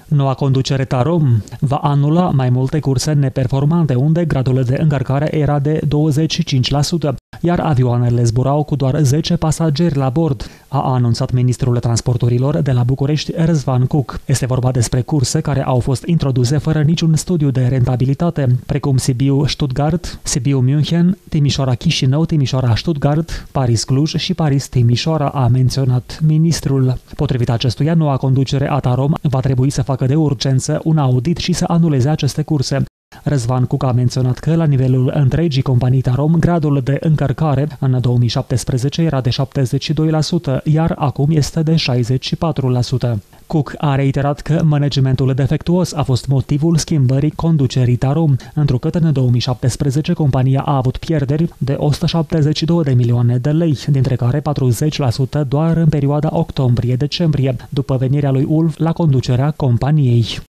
Noua conducere Tarom va anula mai multe curse neperformante, unde gradul de încărcare era de 25%, iar avioanele zburau cu doar 10 pasageri la bord, a anunțat ministrul transporturilor de la București, Răzvan Cuc. Este vorba despre curse care au fost introduse fără niciun studiu de rentabilitate, precum Sibiu-Stuttgart, Sibiu-München, Timișoara-Chișinău, Timișoara-Stuttgart, Paris-Cluj și Paris-Timișoara, a menționat ministrul. Potrivit acestuia, noua conducere a Tarom va trebui să facă de urgență un audit și să anuleze aceste curse. Răzvan Cuc a menționat că la nivelul întregii companii Tarom, gradul de încărcare în 2017 era de 72%, iar acum este de 64%. Cook a reiterat că managementul defectuos a fost motivul schimbării conducerii Tarom, întrucât în 2017 compania a avut pierderi de 172 de milioane de lei, dintre care 40% doar în perioada octombrie-decembrie, după venirea lui Ulf la conducerea companiei.